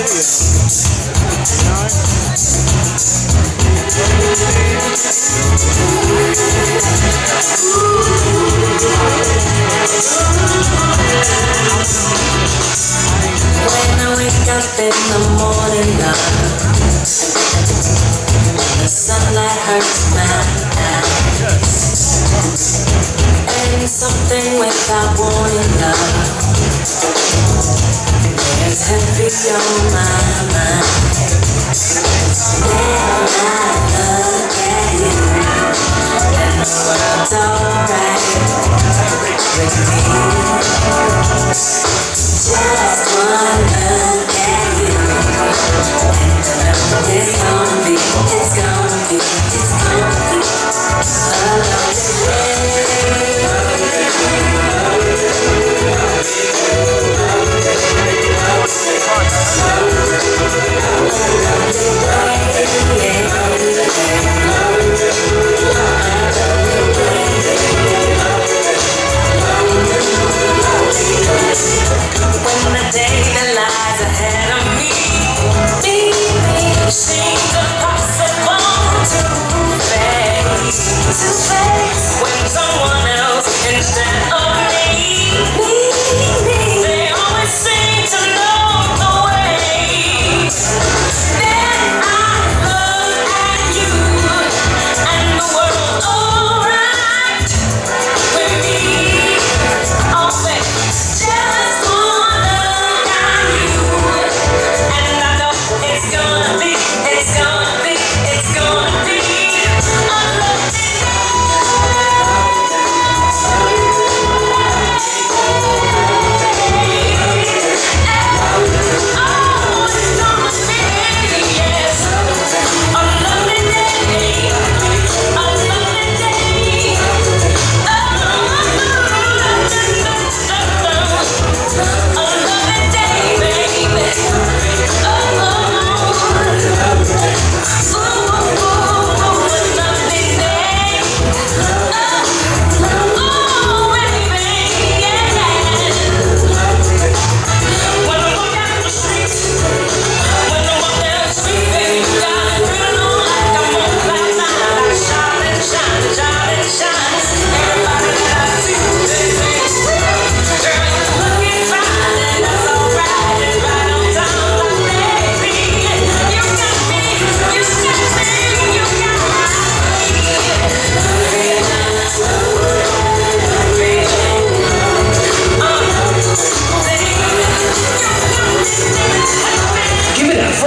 When I wake up in the morning, love, the sunlight hurts my eyes, and something without warning, love, is heavy on my mind. Then I look at you, and the world's alright with me. Just one look at you, and it's gonna be a lovely when the day that lies ahead of me seems impossible to face when someone else instead of me, they always seem to know the way. Then I look at you and the world alright with me. Always just wanna look at you, and I know it's gonna be a lovely day.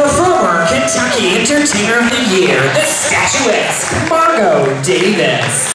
Entertainer of the Year, the statuesque Margo Davis.